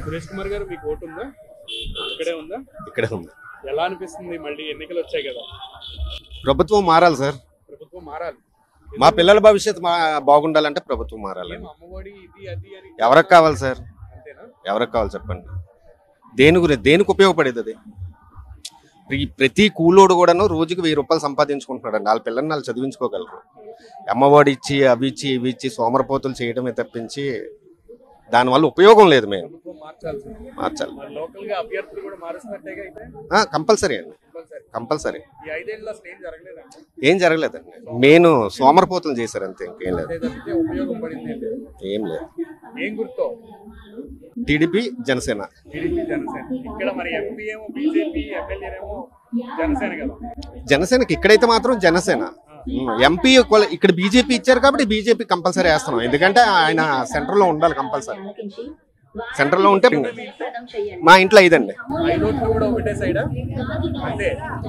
సురేష్ కుమార్ గారు మీకు ఓటు ఉందా? ఇక్కడే ఉందా? ఇక్కడే ఉంది. ఎలా అనిపిస్తుంది? మళ్ళీ ఎన్నికలు వచ్చాయి కదా, ప్రభుత్వం మారాలి సార్. ప్రభుత్వం మారాలి. మా పిల్లల భవిష్యత్తు బాగుండాలంటే ప్రభుత్వం మారాలి. అమ్మఒడి ఇది అది అని ఎవరికి కావాలి సార్? అంతేనా? ఎవరికి కావాలి చెప్పండి. దేనికి ఉపయోగపడేది అది? ప్రతి కూలోడు కూడాను రోజుకి 1000 రూపాయలు సంపాదించుకుంటున్నాడు అండి. వాళ్ళ పిల్లల్ని వాళ్ళు చదివించుకోగలరు. అమ్మఒడి ఇచ్చి అవి ఇచ్చి సోమరపోతులు చేయడమే తప్పించి దానివల్ల ఉపయోగం లేదు. మేము మార్చాలి. కంపల్సరీ అండి, కంపల్సరీ. ఏం జరగలేదండి. మెయిన్ సోమరపోతులు చేశారు అంతే, ఇంకేం లేదు. ఏం లేదు. టీడీపీ జనసేన. జనసేనకి ఇక్కడైతే మాత్రం జనసేన. ఎంపీ ఇక్కడ బీజేపీ ఇచ్చారు కాబట్టి బీజేపీ కంపల్సరీ వేస్తున్నాం. ఎందుకంటే ఆయన సెంటర్ లో ఉండాలి కంపల్సరీ. సెంటర్ లో ఉంటే మా ఇంట్లో 5 అండి.